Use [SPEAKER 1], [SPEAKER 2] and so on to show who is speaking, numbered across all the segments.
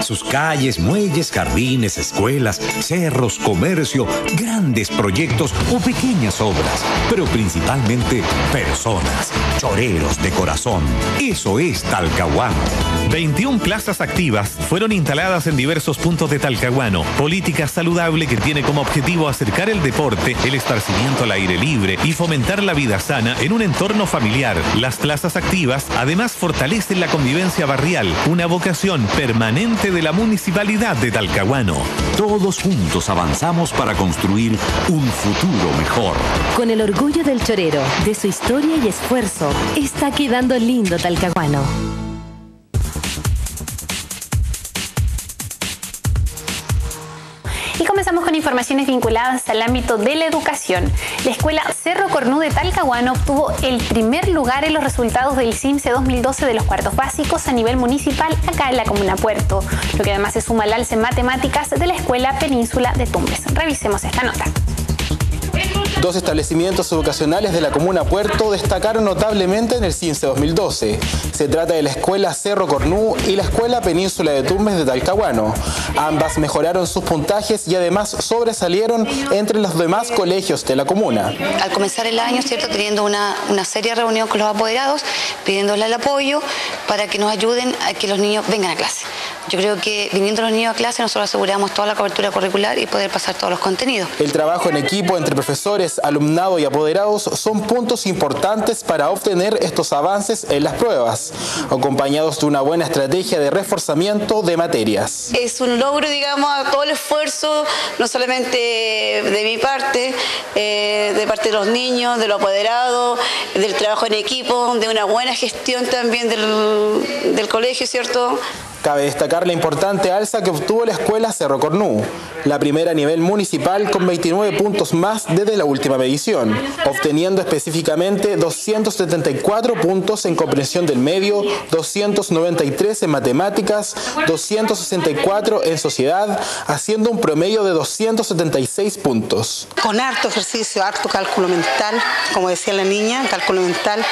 [SPEAKER 1] Sus calles, muelles, jardines, escuelas, cerros, comercio, grandes proyectos o pequeñas obras, pero principalmente personas, choreros de corazón. Eso es Talcahuano.
[SPEAKER 2] 21 plazas activas fueron instaladas en diversos puntos de Talcahuano. Política saludable que tiene como objetivo acercar el deporte, el esparcimiento al aire libre y fomentar la vida sana en un entorno familiar. Las plazas activas además fortalecen la convivencia barrial, una vocación permanente de la Municipalidad de Talcahuano.
[SPEAKER 1] Todos juntos avanzamos para construir un futuro mejor.
[SPEAKER 3] Con el orgullo del chorero, de su historia y esfuerzo, está quedando lindo Talcahuano.
[SPEAKER 4] Y comenzamos con informaciones vinculadas al ámbito de la educación. La escuela Cerro Cornú de Talcahuano obtuvo el primer lugar en los resultados del CIMSE 2012 de los cuartos básicos a nivel municipal acá en la comuna Puerto, lo que además se suma al alce en matemáticas de la escuela Península de Tumbes. Revisemos esta nota.
[SPEAKER 5] Dos establecimientos educacionales de la comuna Puerto destacaron notablemente en el CIMSE 2012. Se trata de la escuela Cerro Cornú y la escuela Península de Tumbes de Talcahuano. Ambas mejoraron sus puntajes y además sobresalieron entre los demás colegios de la comuna.
[SPEAKER 6] Al comenzar el año, ¿cierto?, teniendo una seria reunión con los apoderados, pidiéndole el apoyo para que nos ayuden a que los niños vengan a clase. Yo creo que viniendo los niños a clase nosotros aseguramos toda la cobertura curricular y poder pasar todos los contenidos.
[SPEAKER 5] El trabajo en equipo entre profesores, alumnado y apoderados son puntos importantes para obtener estos avances en las pruebas, acompañados de una buena estrategia de reforzamiento de materias.
[SPEAKER 6] Es un logro, digamos, a todo el esfuerzo, no solamente de mi parte, de parte de los niños, de los apoderados, del trabajo en equipo, de una buena gestión también del colegio, ¿cierto?
[SPEAKER 5] Cabe destacar la importante alza que obtuvo la escuela Cerro Cornú, la primera a nivel municipal con 29 puntos más desde la última medición, obteniendo específicamente 274 puntos en comprensión del medio, 293 en matemáticas, 264 en sociedad, haciendo un promedio de 276 puntos.
[SPEAKER 7] Con harto ejercicio, harto cálculo mental, como decía la niña, cálculo mental.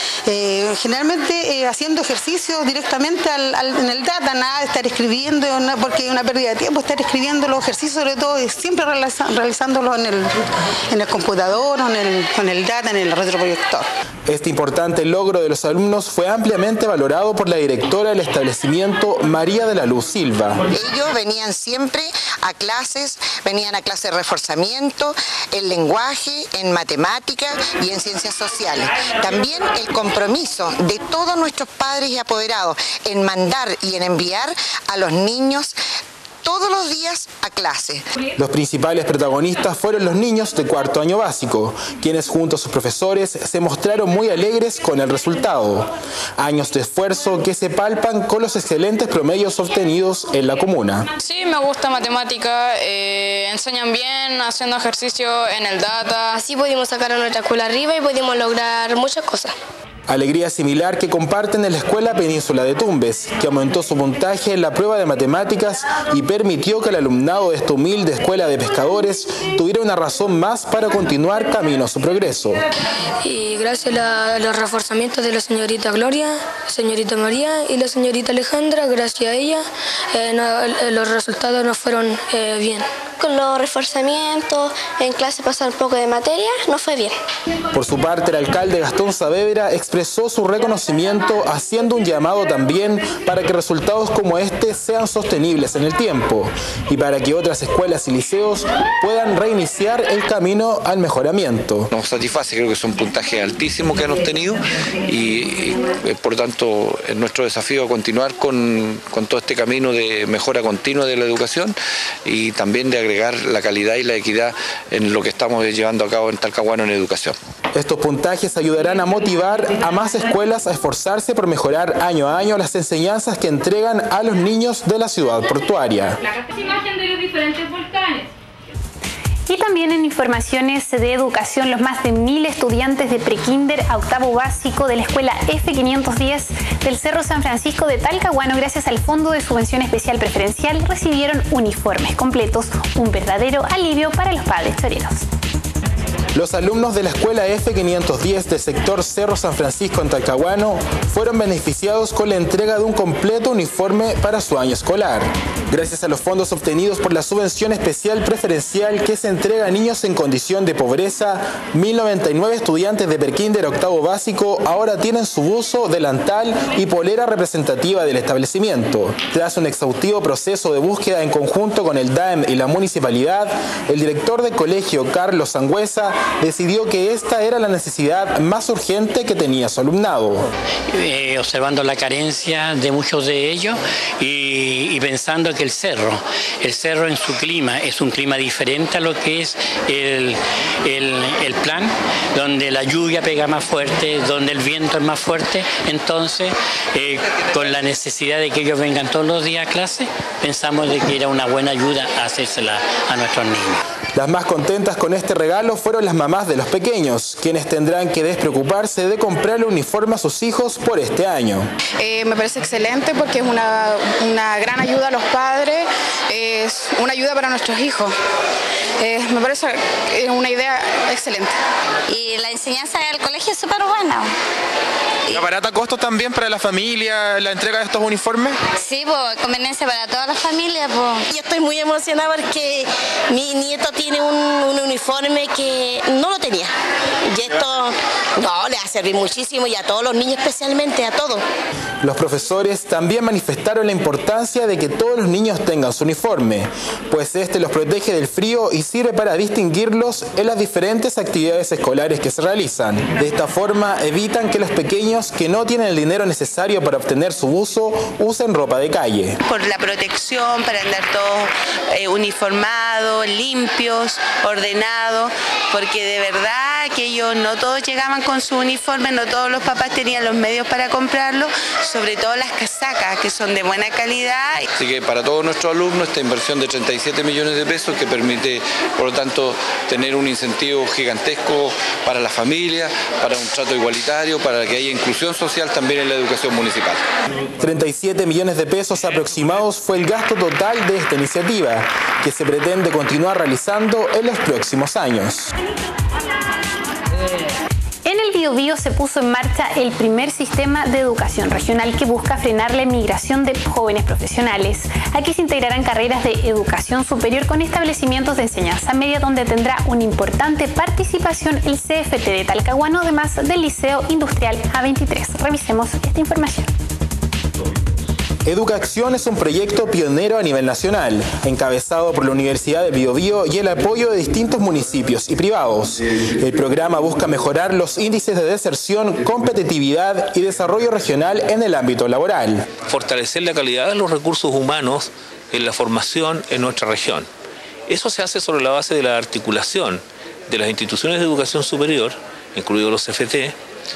[SPEAKER 7] Generalmente haciendo ejercicios directamente en el data, nada de estar escribiendo, porque es una pérdida de tiempo estar escribiendo los ejercicios, sobre todo y siempre realizándolos en el computador, en el data, en el retroproyector.
[SPEAKER 5] Este importante logro de los alumnos fue ampliamente valorado por la directora del establecimiento, María de la Luz Silva.
[SPEAKER 8] Ellos venían siempre a clases, venían a clases de reforzamiento, en lenguaje, en matemática y en ciencias sociales. También el compromiso de todos nuestros padres y apoderados en mandar y en enviar a los niños todos los días a clase.
[SPEAKER 5] Los principales protagonistas fueron los niños de cuarto año básico, quienes junto a sus profesores se mostraron muy alegres con el resultado. Años de esfuerzo que se palpan con los excelentes promedios obtenidos en la comuna.
[SPEAKER 9] Sí, me gusta matemática, enseñan bien, haciendo ejercicio en el data.
[SPEAKER 10] Así pudimos sacar a nuestra escuela arriba y pudimos lograr muchas cosas.
[SPEAKER 5] Alegría similar que comparten en la escuela Península de Tumbes, que aumentó su puntaje en la prueba de matemáticas y permitió que el alumnado de esta humilde escuela de pescadores tuviera una razón más para continuar camino a su progreso.
[SPEAKER 10] Y gracias a los reforzamientos de la señorita Gloria, señorita María y la señorita Alejandra, gracias a ella, los resultados nos fueron bien.
[SPEAKER 11] Con los reforzamientos, en clase pasar un poco de materia, nos fue bien.
[SPEAKER 5] Por su parte, el alcalde Gastón Saavedra expresó su reconocimiento, haciendo un llamado también para que resultados como este sean sostenibles en el tiempo y para que otras escuelas y liceos puedan reiniciar el camino al mejoramiento.
[SPEAKER 12] Nos satisface, creo que son puntajes altísimos que han obtenido y por tanto es nuestro desafío continuar con todo este camino de mejora continua de la educación y también de agregar la calidad y la equidad en lo que estamos llevando a cabo en Talcahuano en educación.
[SPEAKER 5] Estos puntajes ayudarán a motivar a más escuelas a esforzarse por mejorar año a año las enseñanzas que entregan a los niños de la ciudad portuaria.
[SPEAKER 4] La imagen de los diferentes volcanes. Y también en informaciones de educación, los más de 1000 estudiantes de prekinder a octavo básico de la escuela F510 del Cerro San Francisco de Talcahuano, gracias al Fondo de Subvención Especial Preferencial, recibieron uniformes completos, un verdadero alivio para los padres choreros.
[SPEAKER 5] Los alumnos de la escuela F510 del sector Cerro San Francisco en Talcahuano fueron beneficiados con la entrega de un completo uniforme para su año escolar. Gracias a los fondos obtenidos por la subvención especial preferencial que se entrega a niños en condición de pobreza, 1099 estudiantes de prekinder a octavo básico ahora tienen su buzo, delantal y polera representativa del establecimiento. Tras un exhaustivo proceso de búsqueda en conjunto con el DAEM y la municipalidad, el director del colegio, Carlos Sangüesa, decidió que esta era la necesidad más urgente que tenía su alumnado.
[SPEAKER 13] Observando la carencia de muchos de ellos y pensando que el cerro en su clima es un clima diferente a lo que es el plan, donde la lluvia pega más fuerte, donde el viento es más fuerte. Entonces, con la necesidad de que ellos vengan todos los días a clase, pensamos de que era una buena ayuda a hacérsela a nuestros niños.
[SPEAKER 5] Las más contentas con este regalo fueron las mamás de los pequeños, quienes tendrán que despreocuparse de comprarle uniforme a sus hijos por este año.
[SPEAKER 14] Me parece excelente porque es una gran ayuda a los padres, es una ayuda para nuestros hijos. Me parece una idea excelente.
[SPEAKER 15] Y la enseñanza del colegio es súper buena.
[SPEAKER 5] ¿Y abarata costos también para la familia la entrega de estos uniformes?
[SPEAKER 15] Sí, pues conveniencia para toda la familia. Pues.
[SPEAKER 16] Yo estoy muy emocionada porque mi nieto tiene un uniforme que no lo tenía. Y esto le va a servir muchísimo y a todos los niños especialmente, a todos.
[SPEAKER 5] Los profesores también manifestaron la importancia de que todos los niños tengan su uniforme, pues este los protege del frío y sirve para distinguirlos en las diferentes actividades escolares que se realizan. De esta forma evitan que los pequeños que no tienen el dinero necesario para obtener su buzo usen ropa de calle.
[SPEAKER 17] Por la protección, para andar todos uniformados, limpios, ordenados, porque de verdad que ellos no todos llegaban con su uniforme, no todos los papás tenían los medios para comprarlo, sobre todo las casacas que son de buena calidad.
[SPEAKER 12] Así que para todos nuestros alumnos esta inversión de 37 millones de pesos que permite por lo tanto tener un incentivo gigantesco para la familia, para un trato igualitario, para que haya inclusión social también en la educación municipal.
[SPEAKER 5] 37 millones de pesos aproximados fue el gasto total de esta iniciativa, que se pretende continuar realizando en los próximos años.
[SPEAKER 4] En el Biobío se puso en marcha el primer sistema de educación regional que busca frenar la emigración de jóvenes profesionales. Aquí se integrarán carreras de educación superior con establecimientos de enseñanza media donde tendrá una importante participación el CFT de Talcahuano, además del Liceo Industrial A23. Revisemos esta información.
[SPEAKER 5] Educación es un proyecto pionero a nivel nacional, encabezado por la Universidad del Biobío y el apoyo de distintos municipios y privados. El programa busca mejorar los índices de deserción, competitividad y desarrollo regional en el ámbito laboral.
[SPEAKER 18] Fortalecer la calidad de los recursos humanos en la formación en nuestra región. Eso se hace sobre la base de la articulación de las instituciones de educación superior, incluidos los CFT,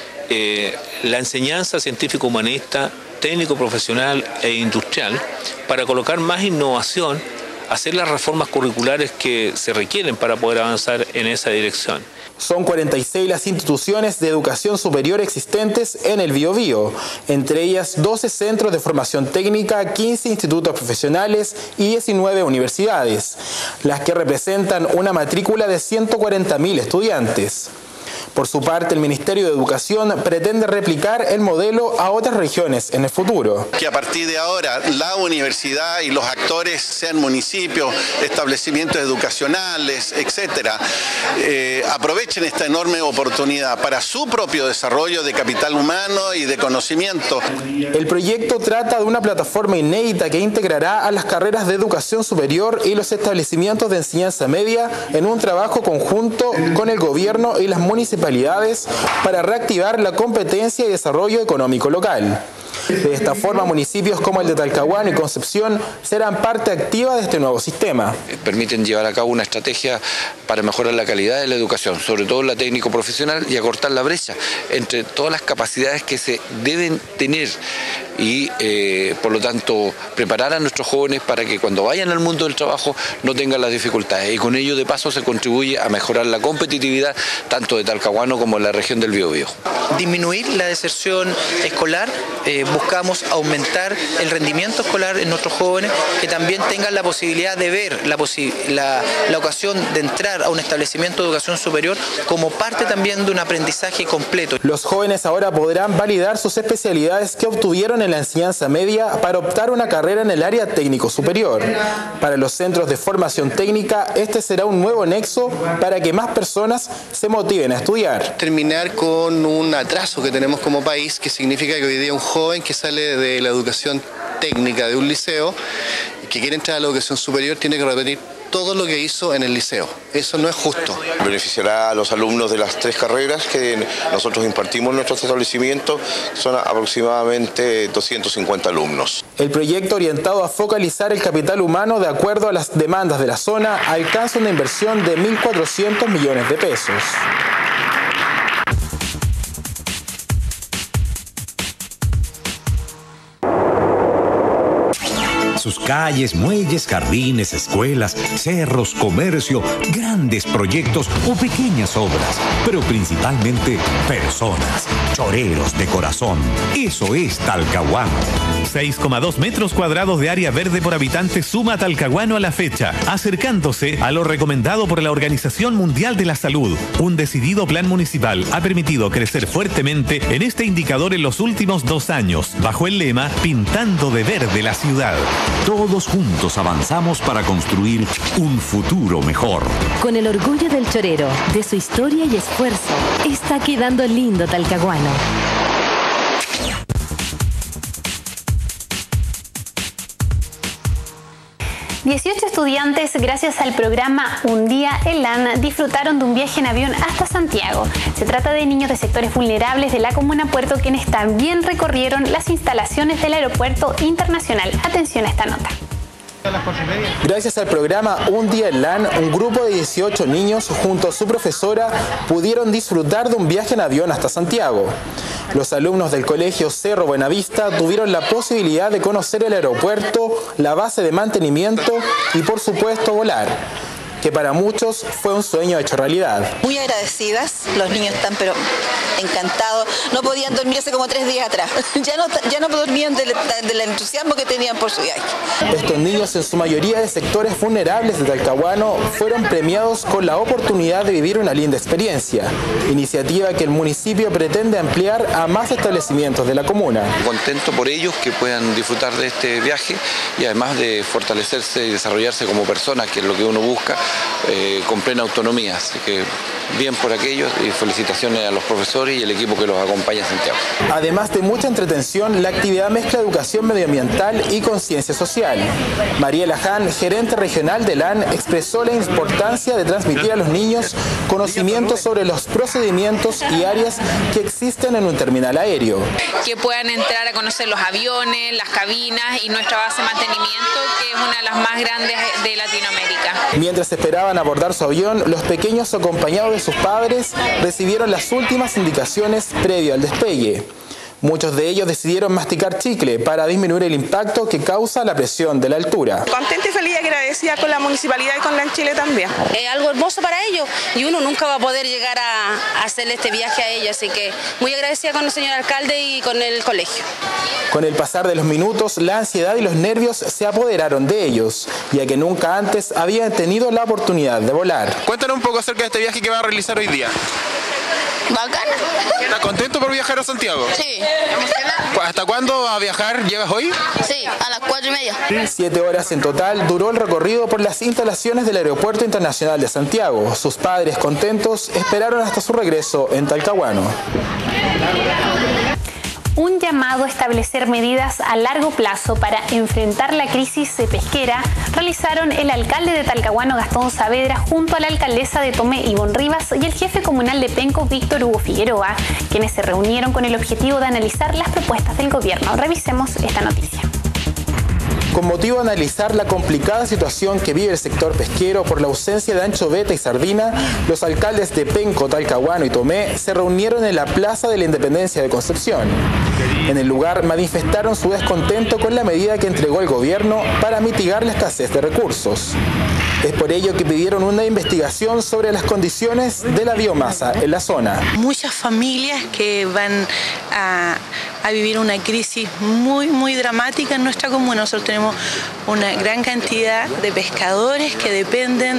[SPEAKER 18] la enseñanza científico-humanista, técnico, profesional e industrial, para colocar más innovación, hacer las reformas curriculares que se requieren para poder avanzar en esa dirección.
[SPEAKER 5] Son 46 las instituciones de educación superior existentes en el Biobío, entre ellas 12 centros de formación técnica, 15 institutos profesionales y 19 universidades, las que representan una matrícula de 140.000 estudiantes. Por su parte, el Ministerio de Educación pretende replicar el modelo a otras regiones en el futuro.
[SPEAKER 19] Que a partir de ahora la universidad y los actores, sean municipios, establecimientos educacionales, etcétera, aprovechen esta enorme oportunidad para su propio desarrollo de capital humano y de conocimiento.
[SPEAKER 5] El proyecto trata de una plataforma inédita que integrará a las carreras de educación superior y los establecimientos de enseñanza media en un trabajo conjunto con el gobierno y las municipalidades para reactivar la competencia y desarrollo económico local. De esta forma, municipios como el de Talcahuano y Concepción serán parte activa de este nuevo sistema.
[SPEAKER 12] Permiten llevar a cabo una estrategia para mejorar la calidad de la educación, sobre todo la técnico-profesional, y acortar la brecha entre todas las capacidades que se deben tener y, por lo tanto, preparar a nuestros jóvenes para que cuando vayan al mundo del trabajo no tengan las dificultades. Y con ello, de paso, se contribuye a mejorar la competitividad tanto de Talcahuano como de la región del Biobío.
[SPEAKER 20] Disminuir la deserción escolar, buscamos aumentar el rendimiento escolar en nuestros jóvenes, que también tengan la posibilidad de ver la ocasión de entrar a un establecimiento de educación superior como parte también de un aprendizaje completo.
[SPEAKER 5] Los jóvenes ahora podrán validar sus especialidades que obtuvieron en la enseñanza media para optar una carrera en el área técnico superior. Para los centros de formación técnica, este será un nuevo nexo para que más personas se motiven a estudiar.
[SPEAKER 21] Terminar con un atraso que tenemos como país, que significa que hoy día un joven que sale de la educación técnica de un liceo, que quiere entrar a la educación superior, tiene que repetir todo lo que hizo en el liceo. Eso no es justo.
[SPEAKER 22] Beneficiará a los alumnos de las 3 carreras que nosotros impartimos en nuestros establecimientos, son aproximadamente 250 alumnos.
[SPEAKER 5] El proyecto, orientado a focalizar el capital humano de acuerdo a las demandas de la zona, alcanza una inversión de 1.400 millones de pesos.
[SPEAKER 1] Sus calles, muelles, jardines, escuelas, cerros, comercio, grandes proyectos o pequeñas obras, pero principalmente personas, choreros de corazón. Eso es Talcahuano.
[SPEAKER 2] 6,2 metros cuadrados de área verde por habitante suma Talcahuano a la fecha, acercándose a lo recomendado por la Organización Mundial de la Salud. Un decidido plan municipal ha permitido crecer fuertemente en este indicador en los últimos 2 años, bajo el lema Pintando de verde la ciudad.
[SPEAKER 1] Todos juntos avanzamos para construir un futuro mejor.
[SPEAKER 3] Con el orgullo del chorero, de su historia y esfuerzo, está quedando lindo Talcahuano.
[SPEAKER 4] ...18 estudiantes, gracias al programa Un Día en LAN, disfrutaron de un viaje en avión hasta Santiago. Se trata de niños de sectores vulnerables de la comuna Puerto, quienes también recorrieron las instalaciones del Aeropuerto Internacional. Atención a esta nota.
[SPEAKER 5] Gracias al programa Un Día en LAN, un grupo de 18 niños junto a su profesora pudieron disfrutar de un viaje en avión hasta Santiago. Los alumnos del Colegio Cerro Buenavista tuvieron la posibilidad de conocer el aeropuerto, la base de mantenimiento y, por supuesto, volar, que para muchos fue un sueño hecho realidad.
[SPEAKER 23] Muy agradecidas, los niños están pero encantados, no podían dormir hace como 3 días atrás, ya no dormían del entusiasmo que tenían por su viaje.
[SPEAKER 5] Estos niños, en su mayoría de sectores vulnerables de Talcahuano, fueron premiados con la oportunidad de vivir una linda experiencia, iniciativa que el municipio pretende ampliar a más establecimientos de la comuna.
[SPEAKER 12] Contento por ellos que puedan disfrutar de este viaje y además de fortalecerse y desarrollarse como personas, que es lo que uno busca, con plena autonomía. Así que bien por aquellos y felicitaciones a los profesores y el equipo que los acompaña en Santiago.
[SPEAKER 5] Además de mucha entretención, la actividad mezcla educación medioambiental y conciencia social. Mariela Han, gerente regional de LAN, expresó la importancia de transmitir a los niños conocimientos sobre los procedimientos y áreas que existen en un terminal aéreo.
[SPEAKER 24] Que puedan entrar a conocer los aviones, las cabinas y nuestra base de mantenimiento, que es una de las más grandes de Latinoamérica.
[SPEAKER 5] Mientras esperaban abordar su avión, los pequeños, acompañados de sus padres, recibieron las últimas indicaciones previo al despegue. Muchos de ellos decidieron masticar chicle para disminuir el impacto que causa la presión de la altura.
[SPEAKER 25] Contenta y feliz y agradecida con la municipalidad y con LAN Chile también.
[SPEAKER 26] Es algo hermoso para ellos y uno nunca va a poder llegar a hacerle este viaje a ellos, así que muy agradecida con el señor alcalde y con el colegio.
[SPEAKER 5] Con el pasar de los minutos, la ansiedad y los nervios se apoderaron de ellos, ya que nunca antes habían tenido la oportunidad de volar.
[SPEAKER 27] Cuéntanos un poco acerca de este viaje que va a realizar hoy día.
[SPEAKER 26] Bacán.
[SPEAKER 27] ¿Estás contento por viajar a Santiago?
[SPEAKER 26] Sí.
[SPEAKER 27] ¿Hasta cuándo vas a viajar? ¿Llegas hoy?
[SPEAKER 26] Sí, a las 4:30.
[SPEAKER 5] 7 horas en total duró el recorrido por las instalaciones del Aeropuerto Internacional de Santiago. Sus padres, contentos, esperaron hasta su regreso en Talcahuano.
[SPEAKER 4] Un llamado a establecer medidas a largo plazo para enfrentar la crisis pesquera realizaron el alcalde de Talcahuano, Gastón Saavedra, junto a la alcaldesa de Tomé, Ivonne Rivas, y el jefe comunal de Penco, Víctor Hugo Figueroa, quienes se reunieron con el objetivo de analizar las propuestas del gobierno. Revisemos esta noticia.
[SPEAKER 5] Con motivo de analizar la complicada situación que vive el sector pesquero por la ausencia de anchoveta y sardina, los alcaldes de Penco, Talcahuano y Tomé se reunieron en la Plaza de la Independencia de Concepción. En el lugar manifestaron su descontento con la medida que entregó el gobierno para mitigar la escasez de recursos. Es por ello que pidieron una investigación sobre las condiciones de la biomasa en la zona.
[SPEAKER 28] Muchas familias que van a
[SPEAKER 6] a vivir una crisis muy dramática en nuestra comuna. Nosotros tenemos una gran cantidad de pescadores que dependen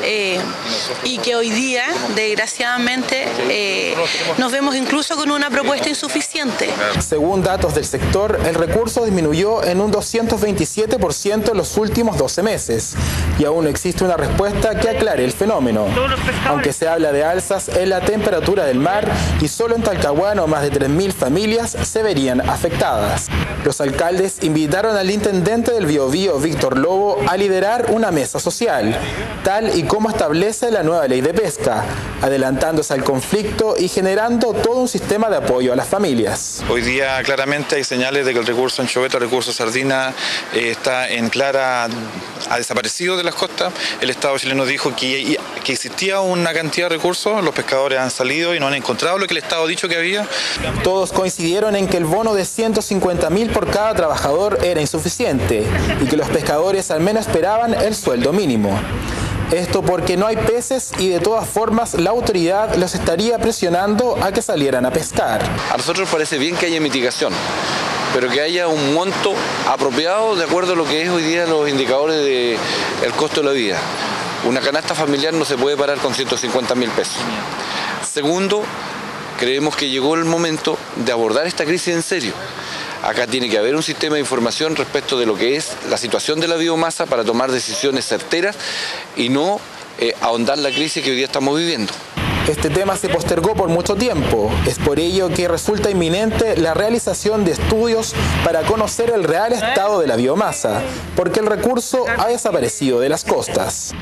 [SPEAKER 6] y que hoy día, desgraciadamente, nos vemos incluso con una propuesta insuficiente.
[SPEAKER 5] Según datos del sector, el recurso disminuyó en un 227% en los últimos 12 meses y aún no existe una respuesta que aclare el fenómeno. Aunque se habla de alzas en la temperatura del mar y solo en Talcahuano más de 3.000 familias se verían afectadas. Los alcaldes invitaron al intendente del Biobío, Víctor Lobo, a liderar una mesa social, tal y como establece la nueva ley de pesca, adelantándose al conflicto y generando todo un sistema de apoyo a las familias.
[SPEAKER 7] Hoy día claramente hay señales de que el recurso anchoveta, el recurso sardina está en clara, ha desaparecido de las costas. El Estado chileno dijo que existía una cantidad de recursos, los pescadores han salido y no han encontrado lo que el Estado ha dicho que había.
[SPEAKER 5] Todos coincidieron en que el bono de 150.000 por cada trabajador era insuficiente y que los pescadores al menos esperaban el sueldo mínimo. Esto porque no hay peces y de todas formas la autoridad los estaría presionando a que salieran a pescar.
[SPEAKER 12] A nosotros nos parece bien que haya mitigación, pero que haya un monto apropiado de acuerdo a lo que es hoy día los indicadores del costo de la vida. Una canasta familiar no se puede parar con 150.000 pesos. Segundo, creemos que llegó el momento de abordar esta crisis en serio. Acá tiene que haber un sistema de información respecto de lo que es la situación de la biomasa para tomar decisiones certeras y no ahondar la crisis que hoy día estamos viviendo.
[SPEAKER 5] Este tema se postergó por mucho tiempo. Es por ello que resulta inminente la realización de estudios para conocer el real estado de la biomasa, porque el recurso ha desaparecido de las costas.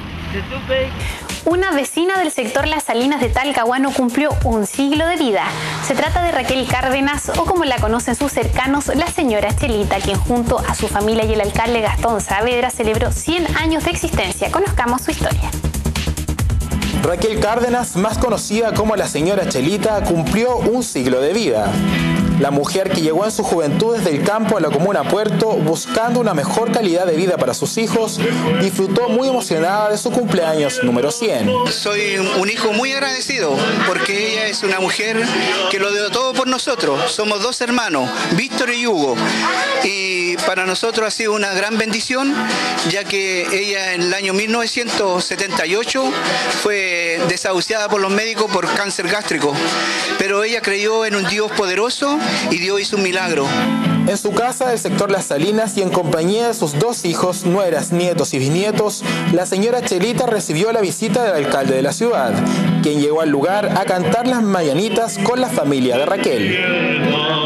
[SPEAKER 4] Una vecina del sector Las Salinas de Talcahuano cumplió un siglo de vida. Se trata de Raquel Cárdenas, o como la conocen sus cercanos, la señora Chelita, quien junto a su familia y el alcalde Gastón Saavedra celebró 100 años de existencia. Conozcamos su historia.
[SPEAKER 5] Raquel Cárdenas, más conocida como la señora Chelita, cumplió un siglo de vida. La mujer que llegó en su juventud desde el campo a la comuna Puerto buscando una mejor calidad de vida para sus hijos, disfrutó muy emocionada de su cumpleaños número 100.
[SPEAKER 8] Soy un hijo muy agradecido porque ella es una mujer que lo dio todo por nosotros. Somos dos hermanos, Víctor y Hugo. Y para nosotros ha sido una gran bendición, ya que ella en el año 1978 fue desahuciada por los médicos por cáncer gástrico. Pero ella creyó en un Dios poderoso y Dios hizo un milagro.
[SPEAKER 5] En su casa del sector Las Salinas y en compañía de sus dos hijos, nueras, nietos y bisnietos, la señora Chelita recibió la visita del alcalde de la ciudad, quien llegó al lugar a cantar las mañanitas con la familia de Raquel.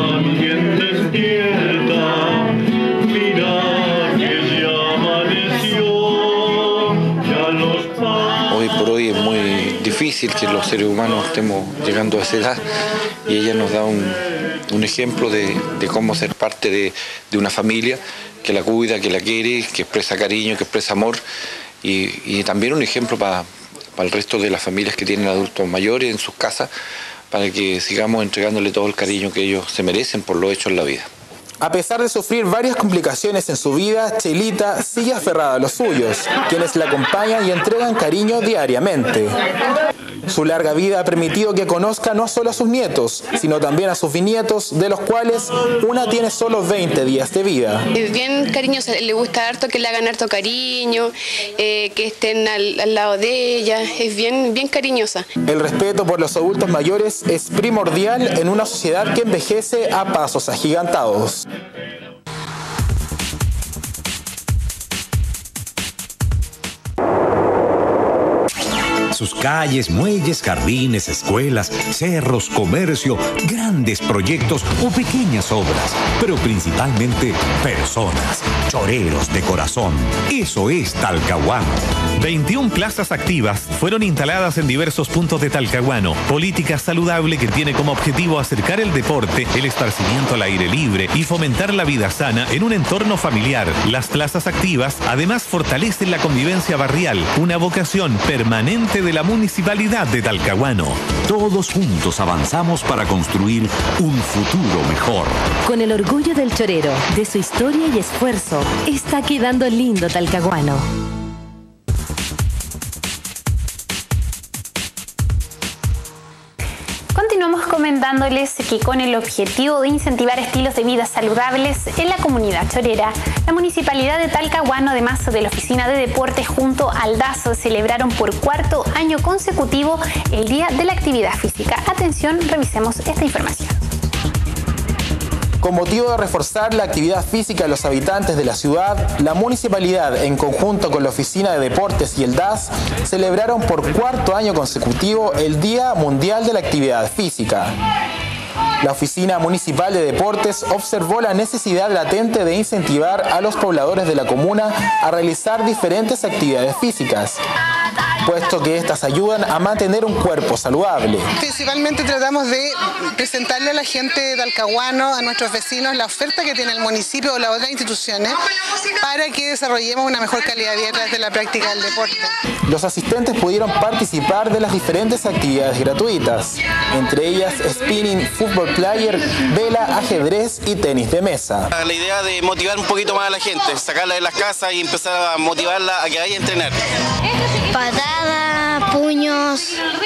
[SPEAKER 12] Hoy por hoy es muy difícil que los seres humanos estemos llegando a esa edad y ella nos da un ejemplo de cómo ser parte de una familia que la cuida, que la quiere, que expresa cariño, que expresa amor y también un ejemplo para el resto de las familias que tienen adultos mayores en sus casas para que sigamos entregándole todo el cariño que ellos se merecen por lo hecho en la vida.
[SPEAKER 5] A pesar de sufrir varias complicaciones en su vida, Chelita sigue aferrada a los suyos, quienes la acompañan y entregan cariño diariamente. Su larga vida ha permitido que conozca no solo a sus nietos, sino también a sus bisnietos, de los cuales una tiene solo 20 días de vida.
[SPEAKER 9] Es bien cariñosa, le gusta harto que le hagan harto cariño, que estén al lado de ella, es bien cariñosa.
[SPEAKER 5] El respeto por los adultos mayores es primordial en una sociedad que envejece a pasos agigantados.
[SPEAKER 1] Sus calles, muelles, jardines, escuelas, cerros, comercio, grandes proyectos o pequeñas obras, pero principalmente personas, choreros de corazón. Eso es Talcahuano.
[SPEAKER 2] 21 plazas activas fueron instaladas en diversos puntos de Talcahuano. Política saludable que tiene como objetivo acercar el deporte, el esparcimiento al aire libre y fomentar la vida sana en un entorno familiar. Las plazas activas además fortalecen la convivencia barrial, una vocación permanente de la Municipalidad de Talcahuano.
[SPEAKER 1] Todos juntos avanzamos para construir un futuro mejor.
[SPEAKER 3] Con el orgullo del chorero, de su historia y esfuerzo, está quedando lindo Talcahuano.
[SPEAKER 4] Continuamos con recomendándoles que con el objetivo de incentivar estilos de vida saludables en la comunidad chorera, la Municipalidad de Talcahuano, además de la Oficina de Deportes junto al DAS, celebraron por cuarto año consecutivo el Día de la Actividad Física. Atención, revisemos esta información.
[SPEAKER 5] Con motivo de reforzar la actividad física de los habitantes de la ciudad, la municipalidad, en conjunto con la Oficina de Deportes y el DAS, celebraron por cuarto año consecutivo el Día Mundial de la Actividad Física. La Oficina Municipal de Deportes observó la necesidad latente de incentivar a los pobladores de la comuna a realizar diferentes actividades físicas, puesto que estas ayudan a mantener un cuerpo saludable.
[SPEAKER 10] Principalmente tratamos de presentarle a la gente de Talcahuano, a nuestros vecinos, la oferta que tiene el municipio o las otras instituciones para que desarrollemos una mejor calidad de vida a través de la práctica del deporte.
[SPEAKER 5] Los asistentes pudieron participar de las diferentes actividades gratuitas, entre ellas spinning, fútbol player, vela, ajedrez y tenis de mesa.
[SPEAKER 11] La idea de motivar un poquito más a la gente, sacarla de las casas y empezar a motivarla a que vaya a entrenar.
[SPEAKER 13] Patada, puños,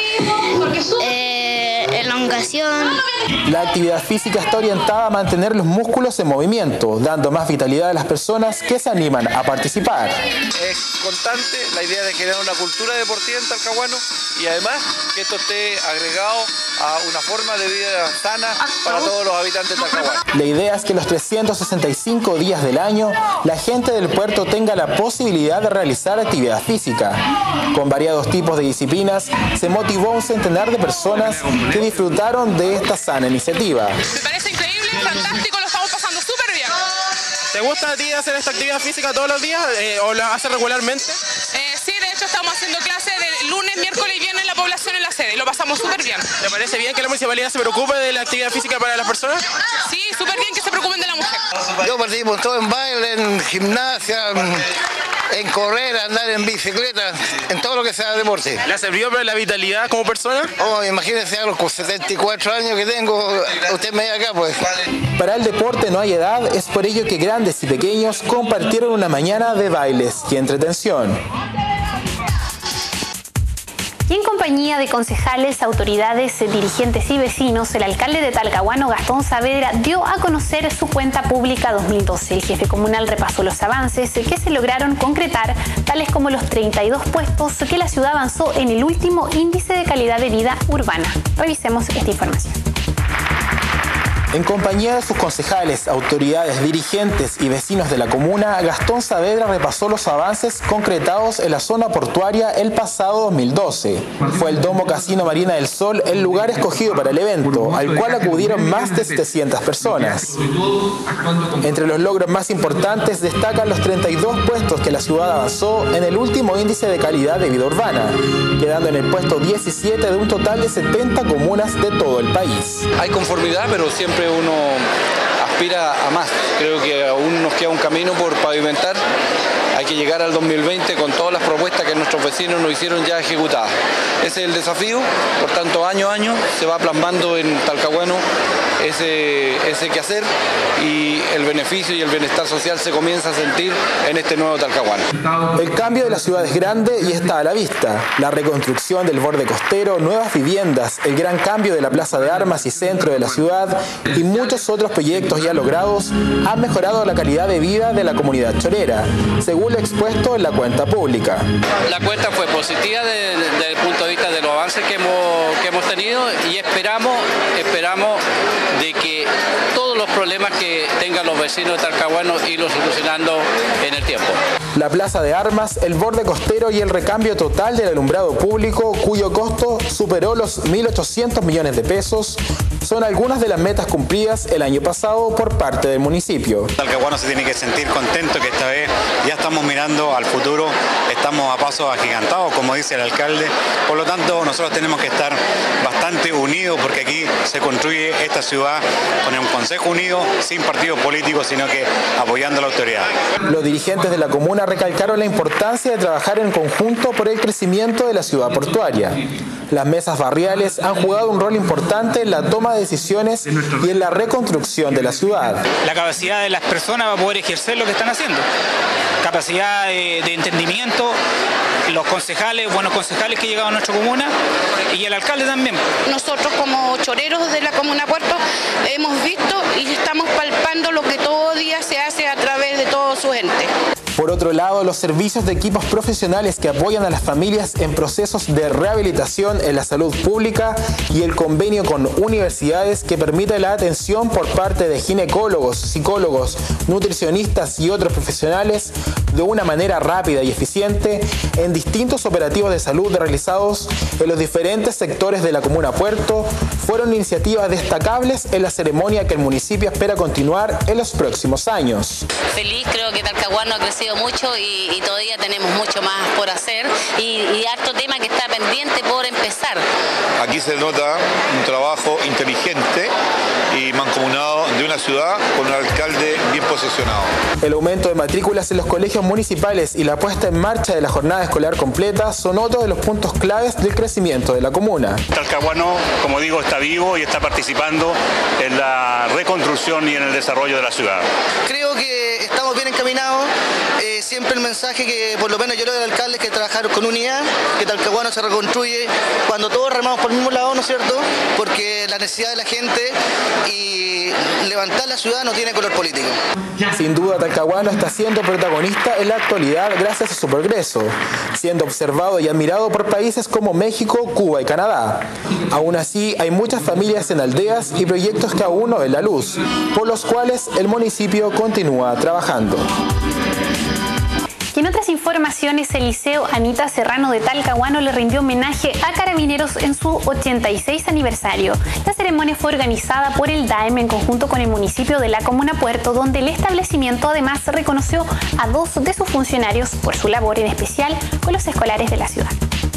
[SPEAKER 13] elongación.
[SPEAKER 5] La actividad física está orientada a mantener los músculos en movimiento, dando más vitalidad a las personas que se animan a participar.
[SPEAKER 12] Es constante la idea de generar una cultura deportiva en Talcahuano y además que esto esté agregado a una forma de vida sana para todos los habitantes de Talcahuano.
[SPEAKER 5] La idea es que los 365 días del año, la gente del puerto tenga la posibilidad de realizar actividad física. Con variados tipos de disciplinas, se motivó a un centenar de personas que disfrutaron de esta sana iniciativa.
[SPEAKER 14] Me parece increíble, fantástico, lo estamos pasando súper bien.
[SPEAKER 27] ¿Te gusta a ti hacer esta actividad física todos los días o la haces regularmente?
[SPEAKER 14] Sí, de hecho estamos haciendo clases de lunes, miércoles y viernes en la población en la sede y lo pasamos súper bien.
[SPEAKER 27] ¿Te parece bien que la municipalidad se preocupe de la actividad física para las personas?
[SPEAKER 14] Sí, súper bien que se preocupen de la mujer.
[SPEAKER 15] Yo participo todo en baile, en gimnasia, en correr, andar en bicicleta, en todo lo que sea deporte.
[SPEAKER 27] ¿Le ha servido para la vitalidad como persona?
[SPEAKER 15] Oh, imagínense a los 74 años que tengo, usted me ve acá pues.
[SPEAKER 5] Para el deporte no hay edad, es por ello que grandes y pequeños compartieron una mañana de bailes y entretención.
[SPEAKER 4] Y en compañía de concejales, autoridades, dirigentes y vecinos, el alcalde de Talcahuano, Gastón Saavedra, dio a conocer su cuenta pública 2012. El jefe comunal repasó los avances que se lograron concretar, tales como los 32 puestos que la ciudad avanzó en el último índice de calidad de vida urbana. Revisemos esta información.
[SPEAKER 5] En compañía de sus concejales, autoridades, dirigentes y vecinos de la comuna, Gastón Saavedra repasó los avances concretados en la zona portuaria el pasado 2012. Fue el Domo Casino Marina del Sol el lugar escogido para el evento, al cual acudieron más de 700 personas. Entre los logros más importantes destacan los 32 puestos que la ciudad avanzó en el último índice de calidad de vida urbana, quedando en el puesto 17 de un total de 70 comunas de todo el país.
[SPEAKER 12] Hay conformidad, pero siempre uno aspira a más. Creo que aún nos queda un camino por pavimentar. Hay que llegar al 2020 con todas las propuestas que nuestros vecinos nos hicieron ya ejecutadas. Ese es el desafío, por tanto año a año se va plasmando en Talcahuano ese quehacer y el beneficio y el bienestar social se comienza a sentir en este nuevo Talcahuano.
[SPEAKER 5] El cambio de la ciudad es grande y está a la vista. La reconstrucción del borde costero, nuevas viviendas, el gran cambio de la plaza de armas y centro de la ciudad y muchos otros proyectos ya logrados han mejorado la calidad de vida de la comunidad chorera, según lo expuesto en la cuenta pública.
[SPEAKER 16] La cuenta fue positiva desde el punto de vista de los avances que hemos tenido y esperamos de que todos los problemas que tengan los vecinos de Talcahuano irlos solucionando en el tiempo.
[SPEAKER 5] La plaza de armas, el borde costero y el recambio total del alumbrado público, cuyo costo superó los 1.800 millones de pesos, son algunas de las metas cumplidas el año pasado por parte del municipio.
[SPEAKER 17] Talcahuano se tiene que sentir contento que esta vez ya estamos mirando al futuro, estamos a pasos agigantados, como dice el alcalde, por lo tanto nosotros tenemos que estar bastante unidos porque aquí se construye esta ciudad con un consejo trabajo unido, sin partidos políticos, sino que apoyando a la autoridad.
[SPEAKER 5] Los dirigentes de la comuna recalcaron la importancia de trabajar en conjunto por el crecimiento de la ciudad portuaria. Las mesas barriales han jugado un rol importante en la toma de decisiones y en la reconstrucción de la ciudad.
[SPEAKER 18] La capacidad de las personas para poder ejercer lo que están haciendo, capacidad de entendimiento, los concejales, buenos concejales que han llegado a nuestra comuna y el alcalde también.
[SPEAKER 26] Nosotros como choreros de la comuna Puerto hemos visto y estamos palpando lo que todo día se hace a través de todo su gente.
[SPEAKER 5] Por otro lado, los servicios de equipos profesionales que apoyan a las familias en procesos de rehabilitación en la salud pública y el convenio con universidades que permite la atención por parte de ginecólogos, psicólogos, nutricionistas y otros profesionales de una manera rápida y eficiente en distintos operativos de salud realizados en los diferentes sectores de la comuna Puerto fueron iniciativas destacables en la ceremonia que el municipio espera continuar en los próximos años.
[SPEAKER 19] Feliz, creo que Talcahuano ha crecido mucho y todavía tenemos mucho más por hacer y harto tema que está pendiente por empezar.
[SPEAKER 20] Aquí se nota un trabajo inteligente y mancomunado de una ciudad con un alcalde bien posicionado.
[SPEAKER 5] El aumento de matrículas en los colegios municipales y la puesta en marcha de la jornada escolar completa son otros de los puntos claves del crecimiento de la comuna.
[SPEAKER 21] Talcahuano, como digo, está vivo y está participando en la reconstrucción y en el desarrollo de la ciudad.
[SPEAKER 8] Creo que estamos bien encaminados. Siempre el mensaje que por lo menos yo le doy al alcalde es que trabajar con unidad, que Talcahuano se reconstruye cuando todos remamos por el mismo lado, ¿no es cierto? Porque la necesidad de la gente y levantar la ciudad no tiene color político.
[SPEAKER 5] Sin duda, Talcahuano está siendo protagonista en la actualidad gracias a su progreso, siendo observado y admirado por países como México, Cuba y Canadá. Aún así, hay muchas familias en aldeas y proyectos que aún no ven la luz, por los cuales el municipio continúa trabajando.
[SPEAKER 4] Y en otras informaciones, el Liceo Anita Serrano de Talcahuano le rindió homenaje a Carabineros en su 86 aniversario. La ceremonia fue organizada por el DAEM en conjunto con el municipio de la comuna Puerto, donde el establecimiento además reconoció a 2 de sus funcionarios por su labor, en especial con los escolares de la ciudad.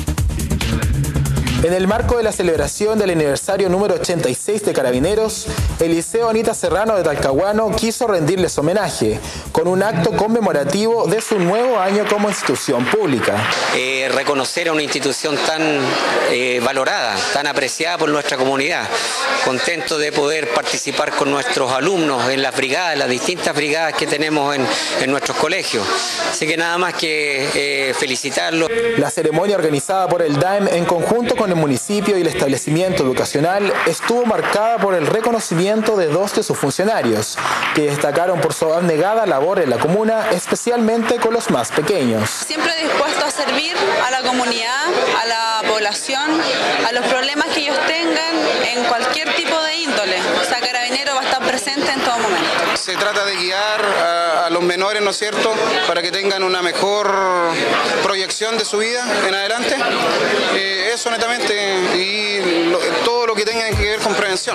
[SPEAKER 5] En el marco de la celebración del aniversario número 86 de Carabineros, el Liceo Anita Serrano de Talcahuano quiso rendirles homenaje con un acto conmemorativo de su nuevo año como institución pública.
[SPEAKER 22] Reconocer a una institución tan valorada, tan apreciada por nuestra comunidad. Contento de poder participar con nuestros alumnos en las brigadas, las distintas brigadas que tenemos en nuestros colegios. Así que nada más que felicitarlos.
[SPEAKER 5] La ceremonia organizada por el DAEM en conjunto con el municipio y el establecimiento educacional estuvo marcada por el reconocimiento de 2 de sus funcionarios, que destacaron por su abnegada labor en la comuna, especialmente con los más pequeños.
[SPEAKER 23] Siempre dispuesto a servir a la comunidad, a la población, a los problemas que ellos tengan en cualquier tipo de índole. O sea, Carabinero va a estar presente en todo momento.
[SPEAKER 24] Se trata de guiar a los menores, ¿no es cierto?, para que tengan una mejor proyección de su vida en adelante. Eso netamente, y todo lo que tenga que ver con prevención.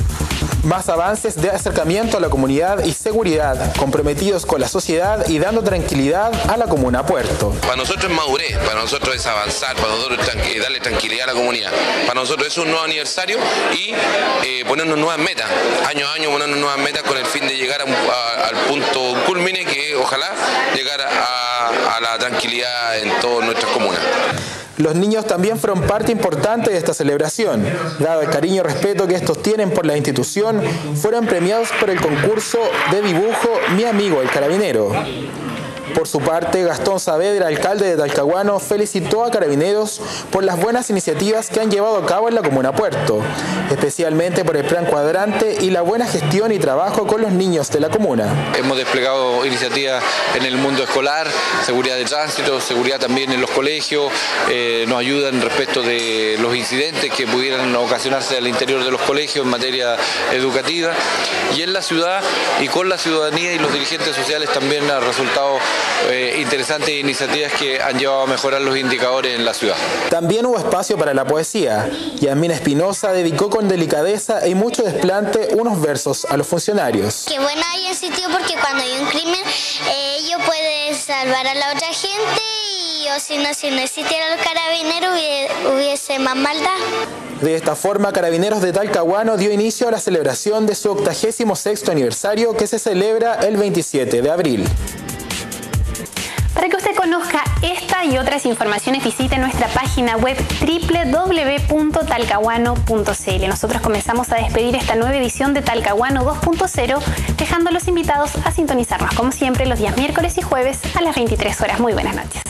[SPEAKER 5] Más avances de acercamiento a la comunidad y seguridad, comprometidos con la sociedad y dando tranquilidad a la comuna Puerto.
[SPEAKER 28] Para nosotros es madurez, para nosotros es avanzar, para nosotros es darle tranquilidad a la comunidad. Para nosotros es un nuevo aniversario y ponernos nuevas metas, año a año ponernos nuevas metas con el fin de llegar al punto culmine, que ojalá llegar a la tranquilidad en todas nuestras comunas.
[SPEAKER 5] Los niños también fueron parte importante de esta celebración. Dado el cariño y respeto que estos tienen por la institución, fueron premiados por el concurso de dibujo Mi Amigo el Carabinero. Por su parte, Gastón Saavedra, alcalde de Talcahuano, felicitó a Carabineros por las buenas iniciativas que han llevado a cabo en la comuna Puerto, especialmente por el plan cuadrante y la buena gestión y trabajo con los niños de la comuna.
[SPEAKER 12] Hemos desplegado iniciativas en el mundo escolar, seguridad de tránsito, seguridad también en los colegios, nos ayudan respecto de los incidentes que pudieran ocasionarse al interior de los colegios en materia educativa, y en la ciudad y con la ciudadanía y los dirigentes sociales también ha resultado interesantes iniciativas que han llevado a mejorar los indicadores en la ciudad.
[SPEAKER 5] También hubo espacio para la poesía. Yasmina Espinosa dedicó con delicadeza y mucho desplante unos versos a los funcionarios.
[SPEAKER 13] Qué bueno hay en sitio porque cuando hay un crimen ellos pueden salvar a la otra gente y obvio, si no existieran los carabineros hubiese más maldad.
[SPEAKER 5] De esta forma, Carabineros de Talcahuano dio inicio a la celebración de su 86º aniversario que se celebra el 27 de abril.
[SPEAKER 4] Para que usted conozca esta y otras informaciones, visite nuestra página web www.talcahuano.cl. Nosotros comenzamos a despedir esta nueva edición de Talcahuano 2.0, dejando a los invitados a sintonizarnos como siempre los días miércoles y jueves a las 23 horas. Muy buenas noches.